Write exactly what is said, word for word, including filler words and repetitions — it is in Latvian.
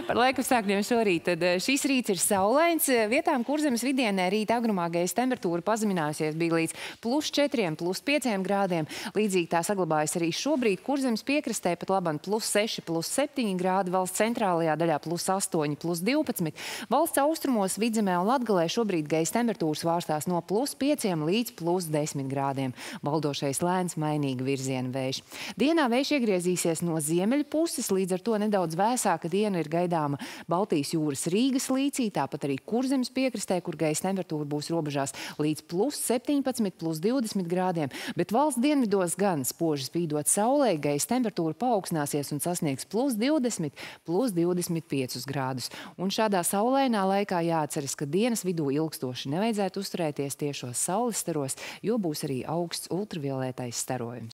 Par laikapstākļiem šorīt. Tad šis rīts ir saulains. Vietām Kurzemes vidienē rīta agrumā gaisa temperatūra pazeminājusies bija līdz plus četriem, plus pieciem grādiem. Līdzīgi tā saglabājas arī šobrīd. Kurzemes piekrastē pat labam plus seši, plus septiņi grādi. Valsts centrālajā daļā plus astoņi, plus divpadsmit. Valsts austrumos, Vidzemē un Latgalē šobrīd gaisa temperatūras vārstās no plus pieciem līdz plus desmit grādiem. Valdošais lēns mainīga virziena vējš. Dienā vējš iegriezīsies no ziemeļu puses, līdz ar to nedaudz vēsāka diena ir gaidāma Baltijas jūras Rīgas līcī, tāpat arī Kurzemes piekrastē, kur gaisa temperatūra būs robežās līdz plus septiņpadsmit, plus divdesmit grādiem. Bet valsts dienvidos gan spoži spīdot saulē, gaisa temperatūra paaugstināsies un sasniegs plus divdesmit, plus divdesmit piecus grādus. Un šādā saulainā laikā jāatceras, ka dienas vidū ilgstoši nevajadzētu uzturēties tiešos saules staros, jo būs arī augsts ultravioletais starojums.